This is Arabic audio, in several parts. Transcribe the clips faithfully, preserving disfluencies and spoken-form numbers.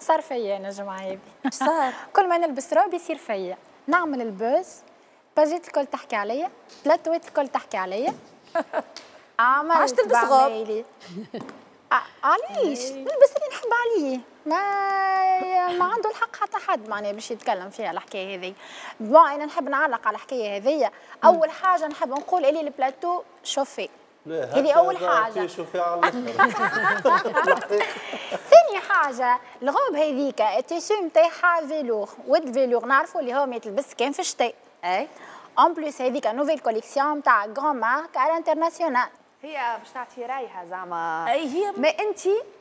صار فيا انا الجمعه هذه. صار؟ كل ما نلبس روب يصير فيا، نعمل البوز، باجيت الكل تحكي عليا، بلاتوات الكل تحكي عليا. عملت عاش تلبس غوب؟ علاش؟ نلبس اللي نحب عليه، ما ما عنده الحق حتى حد معناها باش يتكلم فيها الحكايه هذه. بون انا نحب نعلق على الحكايه هذه، اول حاجه نحب نقول اللي البلاتو شوفي. هذه اول حاجه. شوفي على الاخر. ثاني حاجه الغوب هذيك التيسو نتاعها فيلور، ود فيلور نعرفوا اللي هو ما يتلبس كان في الشتاء. اي اون بليس هذيك نوفيل كوليكسيون نتاع غران مارك على انترناسيونال. هي باش تعطي رايحه زعما. اي هي ما انت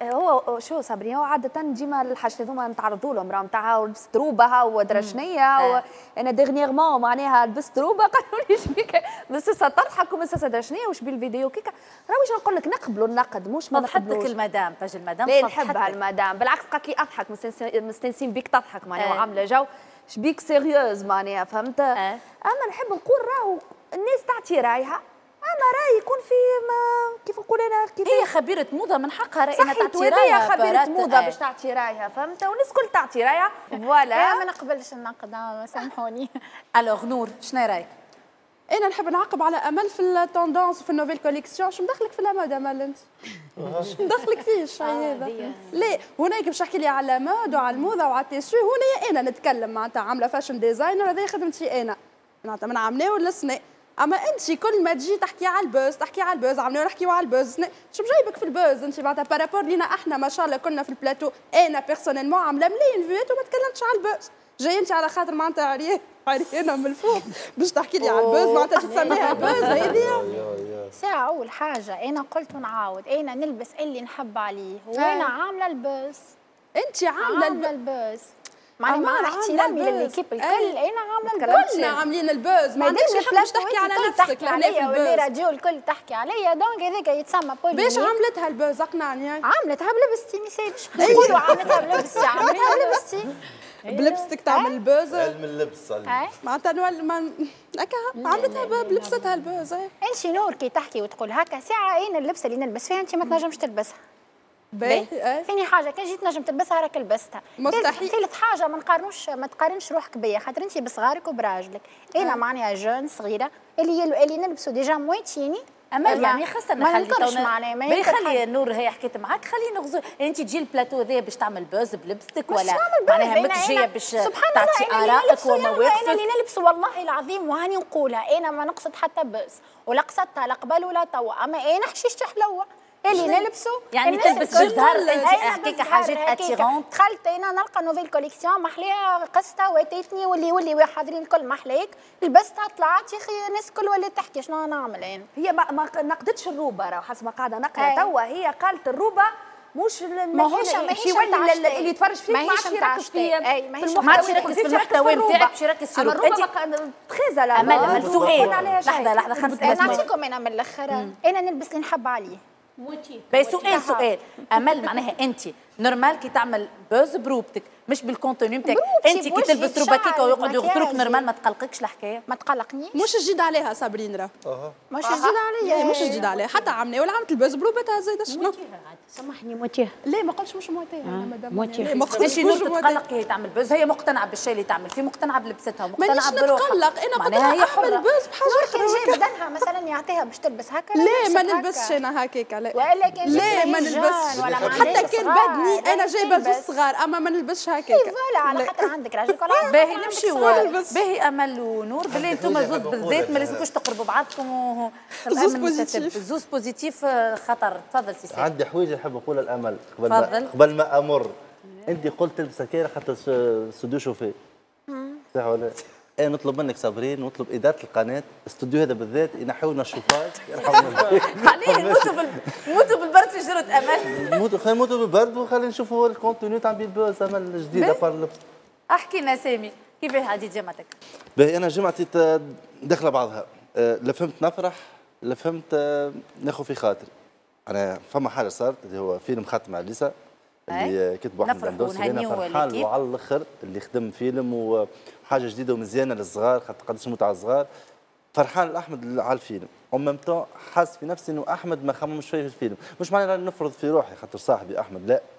هو شو صابرين، هو عاده ديما الحاجات هذوما نتعرضوا لهم، راه نتاعها ولبست روبها ودرا شنيا. انا ديغنيغمون معناها لبست روبه قالوا لي شبيك مسسه تضحك ومسسه درا شنيا وش بالفيديو كيكا. راه واش نقول لك نقبلوا النقد مش ما نقبلوش. تضحك المدام باج المدام لا نحبها المدام بالعكس قالت لي اضحك مستانسين بيك تضحك معناها وعامله جو شبيك سيريوز معناها فهمت. اما نحب نقول راهو الناس تعطي رايها، اما راي يكون في ما كيف نقول انا كيف هي خبيره موضه من حقها راي انها تعطي رايها. هي خبيره موضه باش تعطي رايها فهمت، والناس الكل تعطي رايها فوالا. ما نقبلش النقد سامحوني. الوغ نور شنو رايك؟ انا نحب نعقب على امل في التوندونس في النوفيل كوليكسيون. شو مدخلك في المود امل انت؟ شو مدخلك فيه الشيء هذا؟ لا هناك باش تحكي لي على مود وعلى الموضه وعلى التيسيو، هنا انا نتكلم معناتها عامله فاشن ديزاينر، هذه خدمتي انا معناتها من عمناه للسنه. اما انت كل ما تجي تحكي على البوز تحكي على البوز، عملنا نحكيو على البوز، شو جايبك في البوز انت معناتها بارابور لينا احنا ما شاء الله كنا في البلاتو. انا بيرسونيلمون عامله ملايين فيديوهات وما تكلمتش على البوز، جاي انت على خاطر معناتها عريان عريانه من الفوق باش تحكي لي على البوز معناتها تسميها البوز هذه. ساعة أول حاجة أنا قلت ونعاود، أنا نلبس اللي نحب عليه وأنا عاملة البوز. أنت عاملة, عاملة البوز معناها مع احترامي للكيب الكل انا عامله البوز. كلنا عاملين البوز ما عندكش حق باش تحكي على نفسك لهنا في البوز واللي راديو الكل تحكي عليا دونك هذاك يتسمى بولي. باش عملتها البوز اقنعني؟ عملتها بلبستي ما يسالش نقولوا عملتها بلبستي عملتها بلبستي بلبستك تعمل البوز. علم اللبس معناتها نولي ما هكا عملتها بلبستها البوز. انت نور كي تحكي وتقول هكا ساعه اين اللبسه اللي نلبس فيها انت ما تنجمش تلبسها. باهي ثاني حاجه كان جيت نجم تلبسها راك لبستها. مستحيل. ثالث حاجه ما نقارنوش ما تقارنش روحك بيا خاطر انت بصغارك وبراجلك. انا معناها جون صغيره اللي اللي نلبسوا ديجا مويتيني. اما يعني خاصة ما ننكرش معناها ما خلي نور هي حكيت معاك خلينا نغزو انت تجي البلاتو هذايا باش تعمل بوز بلبستك ولا معناها ماكش جايه باش تعطي ارائك ومواقفك. انا اللي نلبس والله العظيم وهاني نقولها انا ما نقصد حتى بوز ولا قصدتها لا قبل ولا توا اما انا حشيشتي حلوه اللي نلبسوا يعني تلبس جزهر انت هكاك حاجات اتيرونت. دخلت انا نلقى نوفيل كوليكسيون محليها قصتها واتيتني واللي واللي حاضرين الكل محليك لبستها طلعت يا اخي الناس الكل ولات تحكي شنو نعمل انا. هي ما, ما نقدتش الروبه راه حسب ما قاعده نقرا توا هي قالت الروبه مش ماهوش ماشي اللي, اللي يتفرج فيك ما عادش يركز في ما عادش يركز في المحتوى نتاعك باش يركز في الروبه. انت تخيزه امل امل سؤال لحظه لحظه خمس دقائق نعطيكم انا من الاخر انا نلبس اللي نحب عليه. باهي سؤال سؤال امل معناها انت نورمال كي تعمل بوز بروبتك مش بالكونتوني نتاعك انت كي تلبس روبا كيكا ويقعدوا يغزروك نورمال ما تقلقكش الحكايه؟ ما تقلقنيش مش جديد عليها صابرين راه مش جديد عليا مش جديد عليها حتى عمني ولا عملت البوز بروبتها زايده شنو؟ سامحني موتيه. لا ما قلتش مش موتيه انا مدام موتيه. مش نور تتقلق كي تعمل بوز هي مقتنعه بالشيء اللي تعمل فيه مقتنعه بلبستها ومقتنعه بروحها. نتقلق انا قدرت نعمل بوز بحاجه كان جاي بدلها مثلا يعطيها باش تلبس هكا لا ما نلبسش انا هكاك لا ولا كان لا ما نلبسش حتى كان بدني انا جايبه زوج صغار اما ما نلبسش هكاك. فوالا على خاطر عندك راجل كل باهي نمشيو باهي امل ونور بالله انتم زوز بالذات ما لازمكوش تقربوا بعضكم. زوز بوزيتيف زوز بوزيتيف خطر. تفضل سي سي. عندي حويجه نحب نقولها الامل قبل ما قبل ما امر. انت قلت تلبس هكا خاطر استوديو شوفي صح ولا؟ انا نطلب منك صابرين ونطلب اداره القناه الاستوديو هذا بالذات ينحوا لنا الشوفاج يرحمنا. عليه نموتوا بال نموتوا بالبرد في جرة امل. نموتوا خلينا نموتوا بالبرد وخلينا نشوفوا الكونتوني تاع بيبوز امل جديده بار اللبس. احكي لنا سامي كيفاه عادي جمعتك؟ باهي انا جمعتي داخله بعضها لا فهمت نفرح لا فهمت ناخذ في خاطري. انا فما حاجه صارت اللي هو فيلم خاتم على ليسا اللي كتبوا احمد الدوسري انا فرحان وعلى الاخر اللي خدم فيلم وحاجه جديده ومزيانه للصغار خاطر قداش نموت على الصغار. فرحان لاحمد على الفيلم ومن تو حاس في نفسي انه احمد ما خممش شويه في الفيلم مش معنى نفرض في روحي خاطر صاحبي احمد لا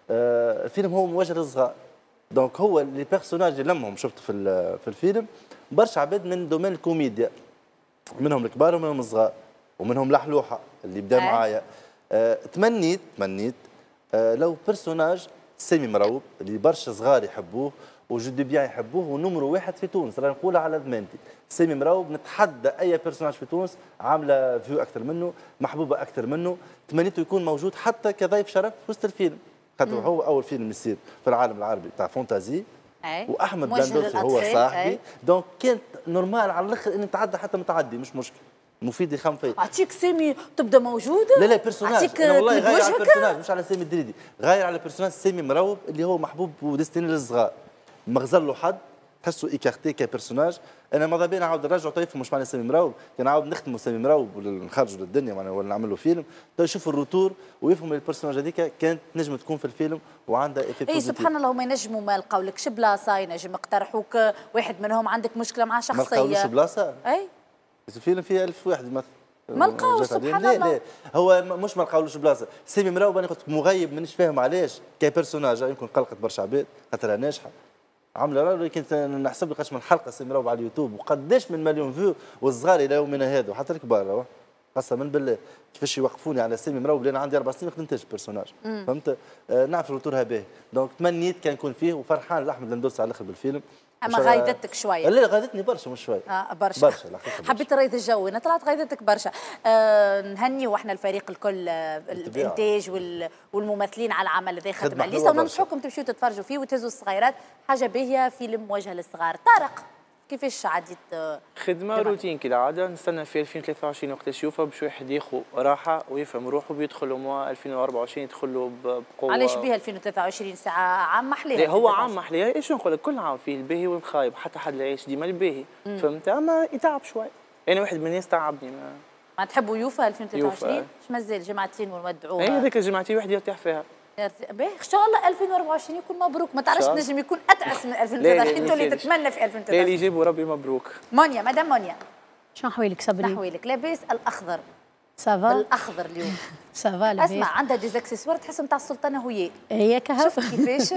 آه الفيلم هو موجه للصغار. دونك هو لي بيرسوناج اللي لمهم شفت في في الفيلم برشا عباد من دومين الكوميديا، منهم الكبار ومنهم الصغار ومنهم لحلوحه اللي بدا معايا. آه تمنيت تمنيت آه لو بيرسوناج سامي مروب اللي برشا صغار يحبوه وجدي بيان يحبوه ونمرو واحد في تونس، راني نقولها على ضمانتي. سامي مروب نتحدى اي بيرسوناج في تونس عامله فيو اكثر منه، محبوبه اكثر منه، تمنيته يكون موجود حتى كضيف شرف في وسط الفيلم، خاطر هو اول فيلم يصير في العالم العربي تاع فونتازي. أي. واحمد بندوسي هو صاحبي، دونك كانت نورمال على الاخر ان نتعدى حتى متعدي مش مشكل. مفيد يخم فيا. اعطيك سامي تبدا موجوده؟ لا لا بيرسوناج، انا والله غاير على البيرسوناج مش على سامي الدريدي، غاير على البيرسوناج سامي مروب اللي هو محبوب وديستيني للصغار. ما غزل له حد، تحسوا ايكارتي كبيرسوناج. انا ماذا بينا نعاود نرجعوا طيف مش معنى سامي مروب، كان نعاود نختموا سامي مروب ولا نخرجوا للدنيا معناها ولا نعمل له فيلم، تو يشوفوا الروتور ويفهموا البيرسوناج هذيك كانت نجم تكون في الفيلم وعندها ايفي بوزيتيف. اي سبحان الله، هما ينجموا ما يلقاولكش بلاصه، ينجم يقترحوك واحد منهم عندك مشكله مع شخصيه. ما لقاولوش بلاصه؟ اي الفيلم فيه ألف واحد مثلا ما لقاوش سبحان لا الله. لا هو مش ما لقاولوش بلاصه، سامي مروب انا كنت مغيب مانيش فاهم علاش كبيرسوناج، يمكن قلقت برشا عباد خاطرها ناجحه عامله راه كنت نحسب لك من حلقه سامي مروب على اليوتيوب وقداش من مليون فيو، والصغار الى يومنا هذا وحتى الكبار قسما بالله كيفاش يوقفوني على سامي مروب اللي انا عندي اربع سنين ما خدمتش بيرسوناج فهمت. آه نعرف الروتورها باهي، دونك تمنيت كان يكون فيه وفرحان لاحمد الندوسي على الاخر بالفيلم. اما غايدتك شويه؟ لا غايدتني برشا مش شويه. اه برشا برشا حبيت نريد الجو، انا طلعت غايدتك برشا. آه نهني واحنا الفريق الكل، آه الانتاج وال والممثلين على العمل هذا خدمه ليسا، وننصحوكم تمشيو تتفرجوا فيه وتهزوا الصغيرات، حاجه باهيه، فيلم موجه للصغار. طارق كيفاش عديت؟ خدمه روتين كالعاده، نستنى في ألفين وثلاثة وعشرين وقت يشوفها باش واحد ياخذ راحه ويفهم روحه ويدخل موا ألفين وأربعة وعشرين يدخل له بقوه. علاش بها ألفين وثلاثة وعشرين ساعه عام محليها؟ هو عام محليها، ايش نقول لك كل عام فيه الباهي والخايب، حتى حد لا يعيش ديما الباهي فهمت، اما يتعب شوي. انا واحد من الناس تعبني. ما ما تحبوا يوفا ألفين وثلاثة وعشرين؟ اش مازال جمعتين ونودعوها؟ اي هذيك الجمعتين واحد يرتاح فيها. باهي ان شاء الله ألفين وأربعة وعشرين يكون مبروك، ما تعرفش نجم يكون اتعس من ألفين وثلاثة وعشرين، انت اللي تتمنى في ألفين وثلاثة وعشرين. لا اللي يجيبوا ربي مبروك. مونيا مدام مونيا شنو حوالك صبري؟ نحوالك لاباس الاخضر سافا الاخضر اليوم سافا لاباس. اسمع عندها ديزاكسيسوار تحس نتاع السلطانه هي هي كهف. شفت كيفاش؟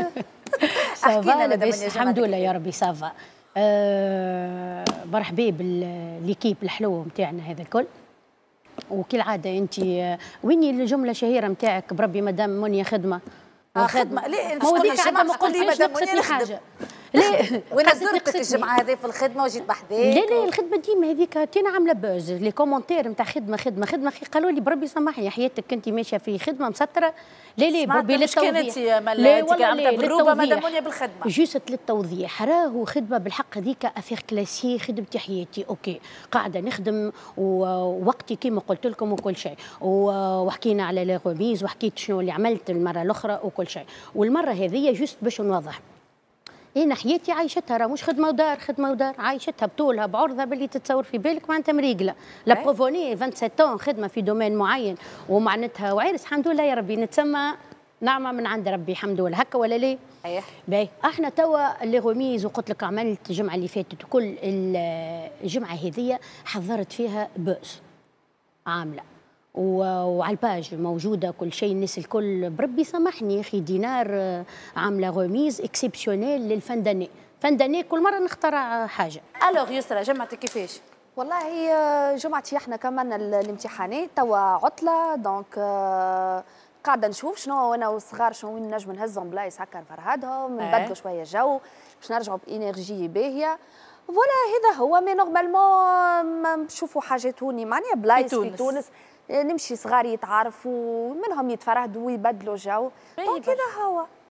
سافا لاباس الحمد لله يا ربي سافا. أه مرحبا بالليكيب الحلو نتاعنا هذا الكل، وكالعاده انت وين الجمله الشهيره نتاعك بربي مدام مونيا خدمه؟ آه خدمه لا ما وديك عندما ما قلت لي مدام مونيا حاجه. ليه وانا زرتك الجمعه هذه في الخدمه وجيت بحذاك. لا لا الخدمه ديما هذيك تينا عامله بوز لي كومونتير نتاع خدمه خدمه خدمه قالوا لي بربي سامحني حياتك كنت ماشيه في خدمه مسطره. لا لا بربي للتوضيح. لا والله عامله بالروبه مدام مونيا بالخدمه. جوست للتوضيح راهو خدمه بالحق هذيك افير كلاسي خدمتي حياتي اوكي قاعده نخدم ووقتي كيما قلت لكم وكل شيء، وحكينا على لي غوميز وحكيت شنو اللي عملت المره الاخرى وكل شيء، والمره هذه جوست باش نوضح انا حياتي عايشتها راه مش خدمه ودار خدمه ودار عايشتها بطولها بعرضها باللي تتصور في بالك معناتها مريقله. لا بروفوني سبعة وعشرين خدمه في دومين معين ومعناتها وعرس الحمد لله يا ربي نتسمى نعمه من عند ربي الحمد لله هكا ولا ليه؟ اييه باهي احنا توا اللي غوميز وقلت لك عملت الجمعه اللي فاتت وكل الجمعه هذيا حضرت فيها بؤس عامله وعلى الباج موجوده كل شيء الناس الكل بربي سامحني يا اخي دينار عامله غوميز اكسبسيونيل للفنداني فنداني كل مره نخترع حاجه. الوغ يسرا جمعتك كيفاش؟ والله جمعتي احنا كمان الامتحانات توا عطله دونك قاعده نشوف شنو انا والصغار شنو وين نجم نهزهم بلايص هكا نفرهدهم نبدلوا شويه جو باش نرجعوا بانرجي باهيه. فوالا هذا هو مي نورمالمون نشوفوا حاجات هوني معناها بلايص في تونس نمشي صغار يتعارفوا منهم يتفرهدوا ويبدلوا جو دونك هذا هو.